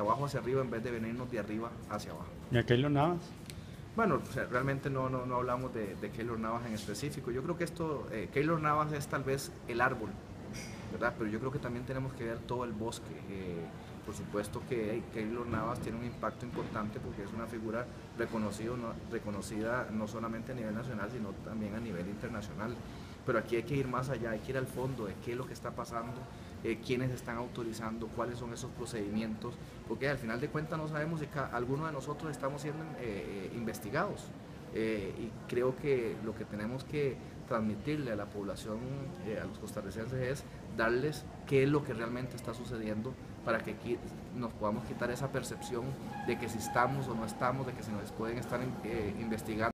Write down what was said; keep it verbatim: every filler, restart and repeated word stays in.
abajo hacia arriba en vez de venirnos de arriba hacia abajo. ¿Y a Keylor Navas? Bueno, o sea, realmente no, no, no hablamos de, de Keylor Navas en específico. Yo creo que esto, eh, Keylor Navas es tal vez el árbol, ¿verdad? Pero yo creo que también tenemos que ver todo el bosque. Eh, por supuesto que hey, Keylor Navas tiene un impacto importante porque es una figura reconocido, no, reconocida no solamente a nivel nacional, sino también a nivel internacional. Pero aquí hay que ir más allá, hay que ir al fondo de qué es lo que está pasando, eh, quiénes están autorizando, cuáles son esos procedimientos, porque al final de cuentas no sabemos si alguno de nosotros estamos siendo eh, eh, investigados. Eh, y creo que lo que tenemos que transmitirle a la población, eh, a los costarricenses, es darles qué es lo que realmente está sucediendo para que aquí nos podamos quitar esa percepción de que si estamos o no estamos, de que se nos pueden estar eh, investigando.